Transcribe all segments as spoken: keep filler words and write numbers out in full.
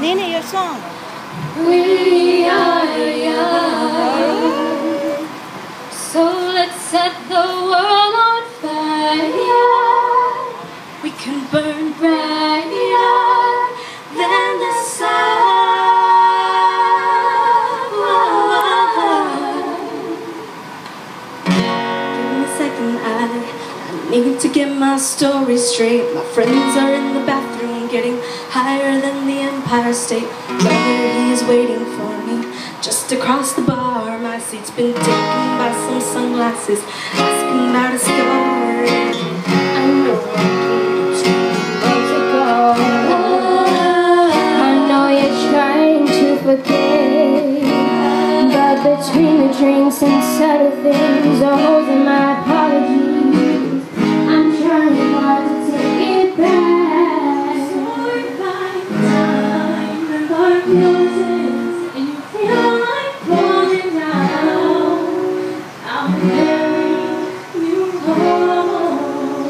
Nene, your song. We are young, so let's set the world on fire. We can burn brighter than the sun. Give me a second, I, I need to get my story straight. My friends are in the bathroom getting higher than the Empire State. Brother, he is waiting for me just across the bar. My seat's been taken by some sunglasses asking about a scar. I know I can't let it go. I know you're trying to forget, but between the drinks and subtle things, the holes in my apologies, I'm trying hard to take it back. So if by time the bar closes and you feel like falling down, I'll carry you home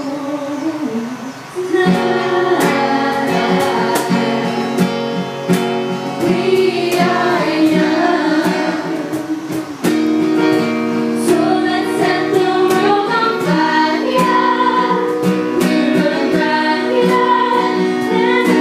tonight. We are young, so let's set the world on fire. We're burn brighter than the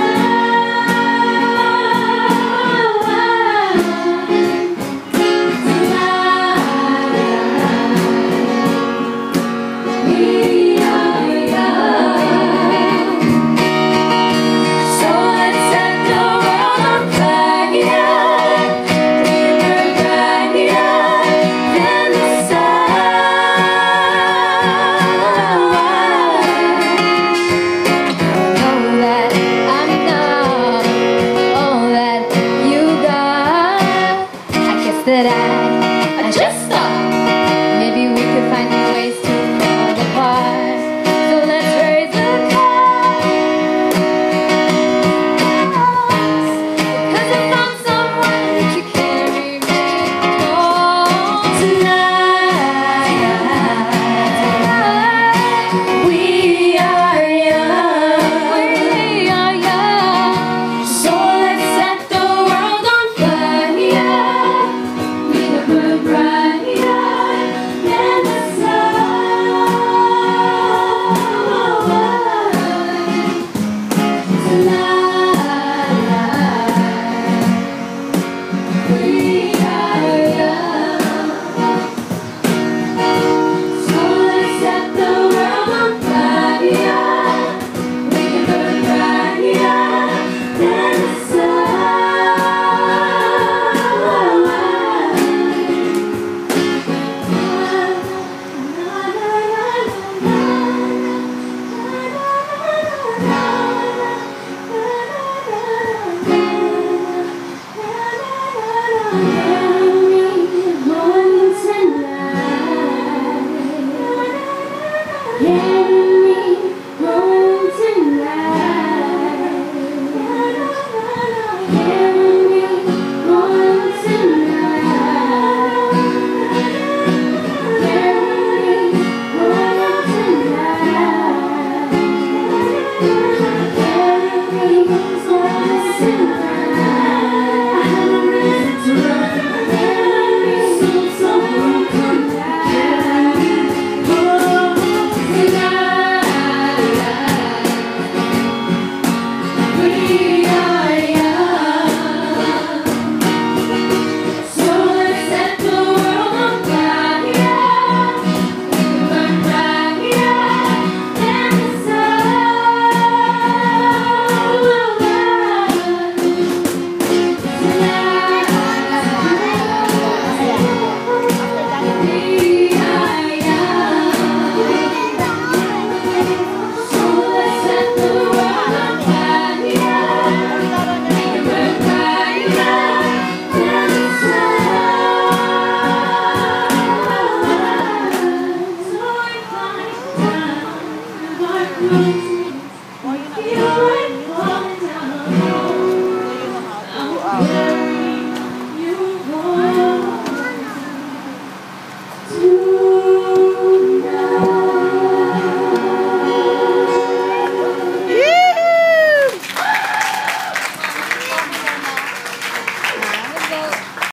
that I, I just thought maybe we could find new ways to fall apart. So let's raise a glass, because I found someone that you carry me home tonight. We are young, we are young, so let's set the world on fire. Burn brighter than the sun tonight. We are young, so let's set the world on fire. We can burn brighter than the sun. We